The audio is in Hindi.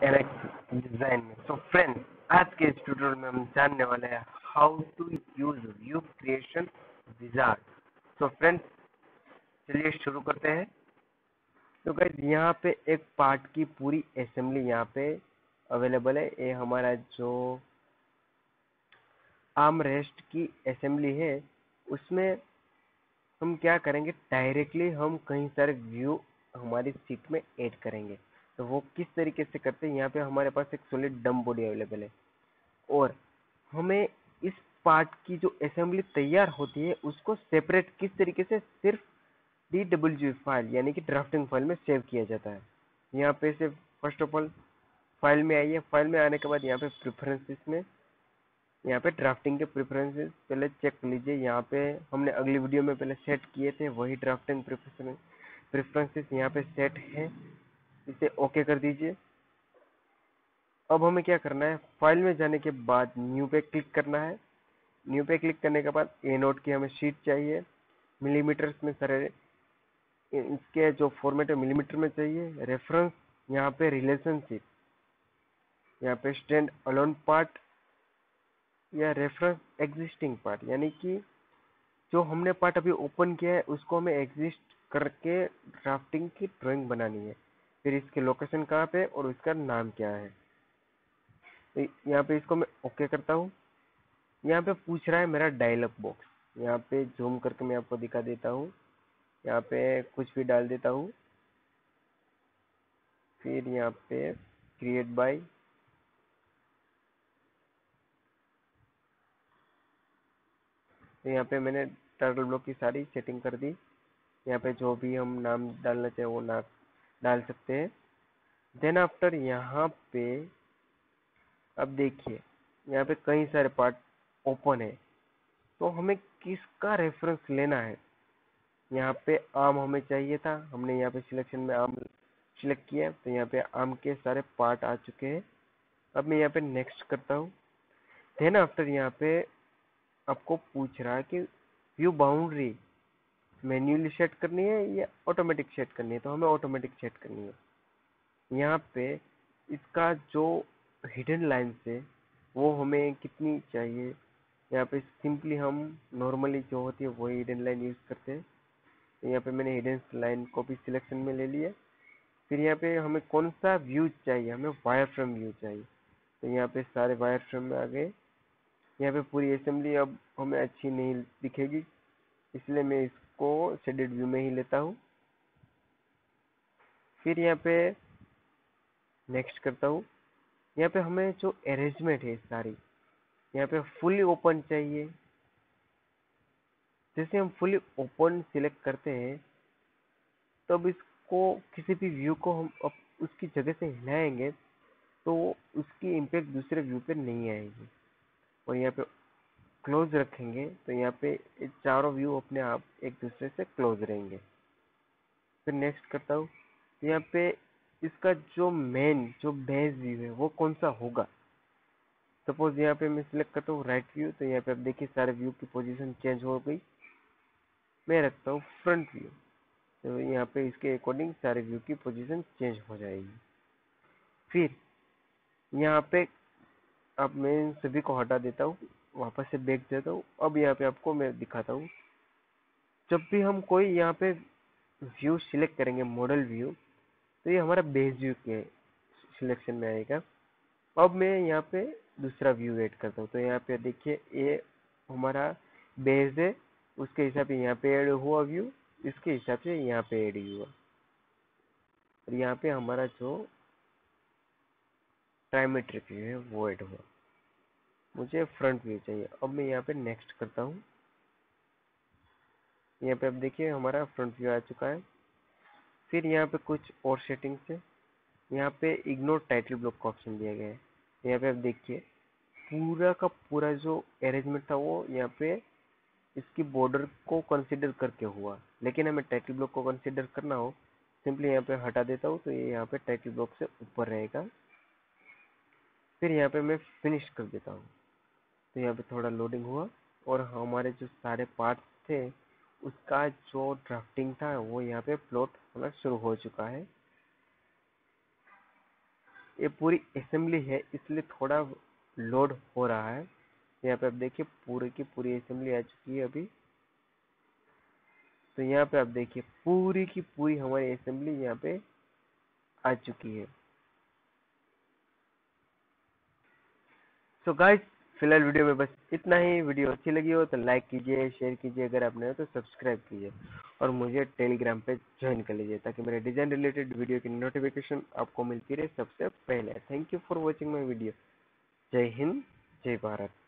एनएक्स डिजाइन में। सो फ्रेंड्स, आज के इस ट्यूटोरियल में हम जानने वाले हैं how to use view creation wizard. So friends, चलिए शुरू करते हैं। तो गाइस, यहाँ पे एक पार्ट की पूरी असेंबली यहाँ पे अवेलेबल है। ये हमारा जो आर्म रेस्ट की असेंबली है, उसमें हम क्या करेंगे, डायरेक्टली हम कई सारे व्यू हमारी सीट में ऐड करेंगे। तो वो किस तरीके से करते हैं, यहाँ पे हमारे पास एक सॉलिड डम बॉडी अवेलेबल है और हमें इस पार्ट की जो असेंबली तैयार होती है उसको सेपरेट किस तरीके से सिर्फ DWG फाइल यानी कि ड्राफ्टिंग फाइल में सेव किया जाता है। यहाँ पे से फर्स्ट ऑफ ऑल फाइल में आइए। फाइल में आने के बाद यहाँ पे प्रेफरेंसेस में, यहाँ पे ड्राफ्टिंग के प्रेफरेंसेस पहले चेक कर लीजिए। यहाँ पे हमने अगली वीडियो में पहले सेट किए थे, वही ड्राफ्टिंग प्रेफरेंसेस यहाँ पे सेट है। इसे ओके कर दीजिए। अब हमें क्या करना है, फाइल में जाने के बाद न्यू पे क्लिक करना है। न्यू पे क्लिक करने के बाद ए नोट की हमें शीट चाहिए, मिलीमीटर्स में सारे इसके जो फॉर्मेट है मिलीमीटर में चाहिए। रेफरेंस यहाँ पे रिलेशनशिप, यहाँ पे स्टैंड अलोन पार्ट या रेफरेंस एग्जिस्टिंग पार्ट, यानी कि जो हमने पार्ट अभी ओपन किया है उसको हमें एग्जिस्ट करके ड्राफ्टिंग की ड्राइंग बनानी है। फिर इसकी लोकेशन कहाँ पे और उसका नाम क्या है। तो यहाँ पे इसको मैं ओके करता हूँ। यहाँ पे पूछ रहा है मेरा डायलॉग बॉक्स, यहाँ पे जूम करके मैं आपको दिखा देता हूँ। यहाँ पे कुछ भी डाल देता हूँ, फिर यहाँ पे क्रिएट बाय, तो यहाँ पे मैंने टर्टल ब्लॉक की सारी सेटिंग कर दी। यहाँ पे जो भी हम नाम डालना चाहे वो नाम डाल सकते हैं। देन आफ्टर यहाँ पे अब देखिए, यहाँ पे कई सारे पार्ट ओपन है, तो हमें किसका रेफरेंस लेना है। यहाँ पे आम हमें चाहिए था, हमने यहाँ पे सिलेक्शन में आम सिलेक्ट किया, तो यहाँ पे आम के सारे पार्ट आ चुके हैं। अब मैं यहाँ पे नेक्स्ट करता हूँ। देन आफ्टर यहाँ पे आपको पूछ रहा है कि व्यू बाउंड्री मैन्युअली सेट करनी है या ऑटोमेटिक सेट करनी है, तो हमें ऑटोमेटिक सेट करनी है। यहाँ पे इसका जो हिडन लाइन है वो हमें कितनी चाहिए, यहाँ पे सिंपली हम नॉर्मली जो होती है वही हिडन लाइन यूज करते हैं। तो यहाँ पे मैंने हिडन लाइन को भी सिलेक्शन में ले लिया। फिर यहाँ पे हमें कौन सा व्यू चाहिए, हमें वायर फ्रेम व्यू चाहिए, तो यहाँ पे सारे वायर फ्रेम में आ गए। यहाँ पे पूरी असेंबली अब हमें अच्छी नहीं दिखेगी, इसलिए मैं इसको शेडेड व्यू में ही लेता हूँ। फिर यहाँ पे नेक्स्ट करता हूँ। यहाँ पे हमें जो अरेंजमेंट है सारी, यहाँ पे फुली ओपन चाहिए। जैसे हम फुली ओपन सिलेक्ट करते हैं, तब इसको किसी भी व्यू को हम अब उसकी जगह से हिलाएंगे तो उसकी इम्पैक्ट दूसरे व्यू पे नहीं आएगी। और यहाँ पे क्लोज रखेंगे तो यहाँ पे चारों व्यू अपने आप एक दूसरे से क्लोज रहेंगे। फिर नेक्स्ट करता हूँ। तो यहाँ पे इसका जो मेन जो बेस व्यू है वो कौन सा होगा। सपोज यहाँ पे मैं सिलेक्ट करता हूँ राइट व्यू, तो यहाँ पे आप देखिए सारे व्यू की पोजीशन चेंज हो गई। मैं रखता हूँ फ्रंट व्यू, तो यहाँ पे इसके अकॉर्डिंग सारे व्यू की पोजीशन चेंज हो जाएगी। फिर यहाँ पे अब मैं इन सभी को हटा देता हूँ, वापस से बैक देता हूँ। अब यहाँ पे आपको मैं दिखाता हूँ, जब भी हम कोई यहाँ पे व्यू सिलेक्ट करेंगे मॉडल व्यू, तो ये हमारा बेस व्यू के सिलेक्शन में आएगा। अब मैं यहाँ पे दूसरा व्यू ऐड करता हूँ, तो यहाँ पे देखिए ये हमारा बेस है, उसके हिसाब से यहाँ पे ऐड हुआ व्यू, इसके हिसाब से यहाँ पे ऐड हुआ। और यहाँ पे हमारा जो ट्राइमेट्रिक व्यू है वो ऐड हुआ। मुझे फ्रंट व्यू चाहिए। अब मैं यहाँ पे नेक्स्ट करता हूँ। यहाँ पे अब देखिए हमारा फ्रंट व्यू आ चुका है। फिर यहाँ पे कुछ और सेटिंग्स है। यहाँ पे इग्नोर टाइटल ब्लॉक का ऑप्शन दिया गया है। यहाँ पे आप देखिए पूरा का पूरा जो अरेंजमेंट था वो यहाँ पे इसकी बॉर्डर को कंसीडर करके हुआ, लेकिन हमें टाइटल ब्लॉक को कंसीडर करना हो, सिंपली यहाँ पे हटा देता हूँ, तो ये यहाँ पे टाइटल ब्लॉक से ऊपर रहेगा। फिर यहाँ पे मैं फिनिश कर देता हूँ, तो यहाँ पे थोड़ा लोडिंग हुआ और हमारे जो सारे पार्ट्स थे उसका जो ड्राफ्टिंग था वो यहाँ पे प्लॉट होना शुरू हो चुका है। ये पूरी असेंबली है इसलिए थोड़ा लोड हो रहा है। यहाँ पे आप देखिए पूरी की पूरी असेंबली आ चुकी है अभी। तो यहाँ पे आप देखिए पूरी की पूरी हमारी असेंबली यहाँ पे आ चुकी है। सो गाइस, फिलहाल वीडियो में बस इतना ही। वीडियो अच्छी लगी हो तो लाइक कीजिए, शेयर कीजिए, अगर आपने हो तो सब्सक्राइब कीजिए और मुझे टेलीग्राम पे ज्वाइन कर लीजिए ताकि मेरे डिजाइन रिलेटेड वीडियो की नोटिफिकेशन आपको मिलती रहे सबसे पहले। Thank you for watching my video. जय हिंद, जय भारत।